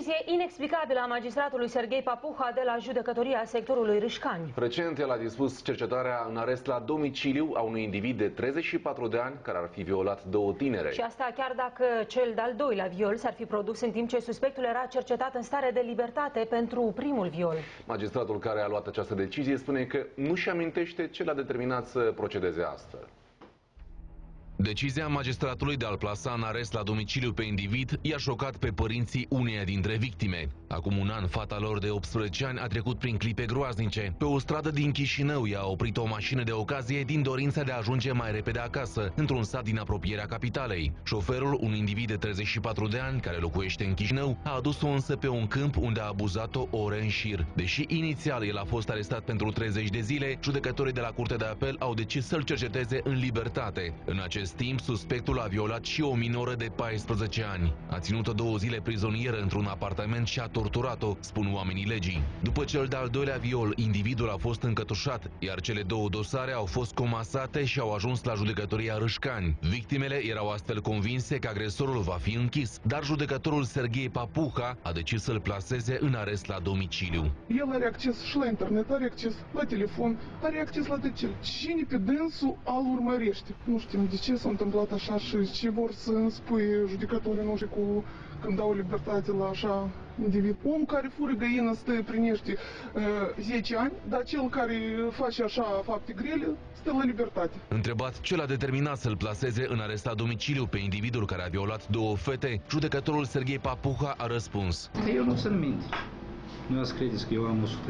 Decizie inexplicabilă a magistratului Serghei Papuha de la judecătoria sectorului Râșcani. Recent, el a dispus cercetarea în arest la domiciliu a unui individ de 34 de ani care ar fi violat două tinere. Și asta chiar dacă cel de-al doilea viol s-ar fi produs în timp ce suspectul era cercetat în stare de libertate pentru primul viol. Magistratul care a luat această decizie spune că nu-și amintește ce l-a determinat să procedeze astfel. Decizia magistratului de a-l plasa în arest la domiciliu pe individ i-a șocat pe părinții uneia dintre victime. Acum un an, fata lor de 18 ani a trecut prin clipe groaznice. Pe o stradă din Chișinău i-a oprit o mașină de ocazie din dorința de a ajunge mai repede acasă, într-un sat din apropierea capitalei. Șoferul, un individ de 34 de ani care locuiește în Chișinău, a adus-o însă pe un câmp unde a abuzat-o ore în șir. Deși inițial el a fost arestat pentru 30 de zile, judecătorii de la Curtea de Apel au decis să-l cerceteze în libertate. În acest timp, suspectul a violat și o minoră de 14 ani. A ținut-o 2 zile prizonieră într-un apartament și a torturat-o, spun oamenii legii. După cel de-al doilea viol, individul a fost încătușat, iar cele două dosare au fost comasate și au ajuns la judecătoria Râșcani. Victimele erau astfel convinse că agresorul va fi închis, dar judecătorul Serghei Papuha a decis să-l plaseze în arest la domiciliu. El are acces și la internet, are acces la telefon, are acces la de ce. Cine pe dânsul îl urmărește? Nu știm de ce s-a întâmplat așa și ce vor să spui judecătorii noștri când dau libertate la așa individ. Om care fură găină stă primește 10 ani, dar cel care face așa fapte grele stă la libertate. Întrebat ce l-a determinat să-l plaseze în arest la domiciliu pe individul care a violat două fete, judecătorul Serghei Papuha a răspuns: Eu nu sunt minte. Nu ați credeți că eu am 100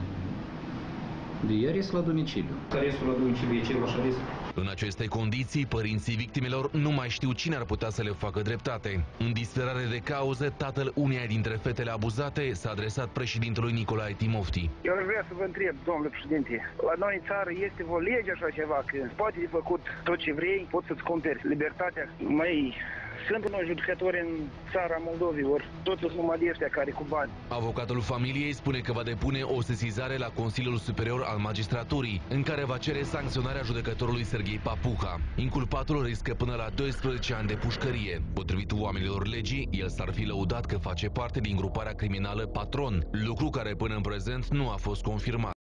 de arest la domiciliu. Arestul la domiciliu e cel arest. În aceste condiții, părinții victimelor nu mai știu cine ar putea să le facă dreptate. În disperare de cauză, tatăl uneia dintre fetele abuzate s-a adresat președintelui Nicolae Timofti. Eu aș vrea să vă întreb, domnule președinte, la noi în țară este o lege așa ceva, că poate de făcut tot ce vrei, poți să-ți cumperi libertatea. Sunt noi judecători în țara Moldovei, ori toți sunt numai de ăștia care cu bani. Avocatul familiei spune că va depune o sesizare la Consiliul Superior al Magistraturii, în care va cere sancționarea judecătorului Serghei Papuha. Inculpatul riscă până la 12 ani de pușcărie. Potrivit oamenilor legii, el s-ar fi lăudat că face parte din gruparea criminală Patron, lucru care până în prezent nu a fost confirmat.